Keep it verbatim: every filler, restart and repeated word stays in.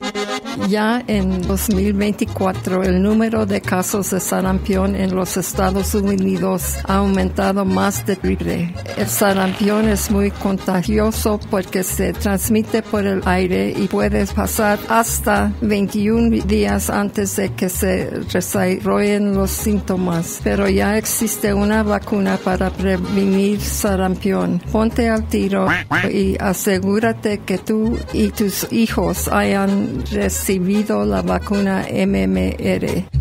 Ya en dos mil veinticuatro, el número de casos de sarampión en los Estados Unidos ha aumentado más de triple. El sarampión es muy contagioso porque se transmite por el aire y puede pasar hasta veintiún días antes de que se desarrollen los síntomas. Pero ya existe una vacuna para prevenir sarampión. Ponte al tiro y asegúrate que tú y tus hijos hayan recibido la vacuna M M R.